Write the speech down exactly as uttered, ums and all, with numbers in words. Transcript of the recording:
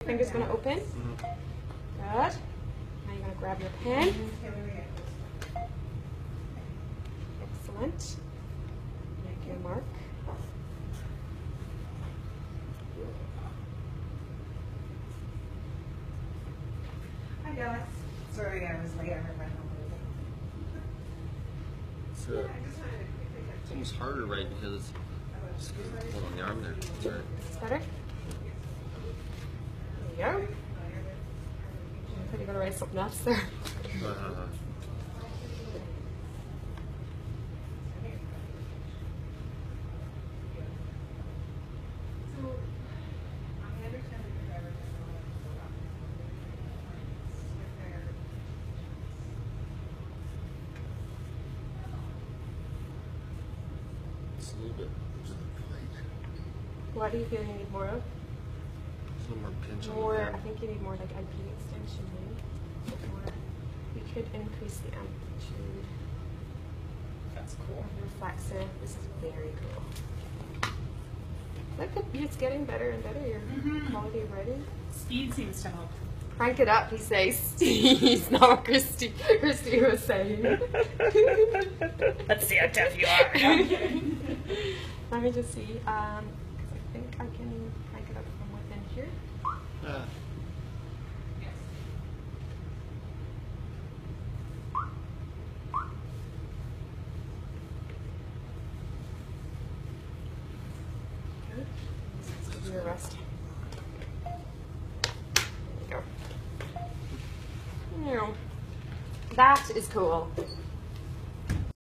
Finger's going to open. Mm-hmm. Good. Now you're going to grab your pen. Excellent. Make your mark. Hi, Alex. Sorry I was late. I heard my phone. It's, uh, it's almost harder, right? Because it's just hold on the arm there. Sorry. It's better? There you go. I thought you were going to write something else there. Uh, it's a little bit. What do you feel you need more of? It's a little more pinch on More, the I arm. think you need more like I P extension, maybe. More. You could increase the amplitude That's cool. of your flexor. This is very cool. Look, at- it's getting better and better, your Mhm. quality of writing. Speed seems to help. Crank it up, he says. He's not what Christy, Christy was saying. Let's see how tough you are. Let me just see. Um, 'cause I think I can crank it up from within here. Uh, Good. Let's give you a rest. There you go. Now, that is cool.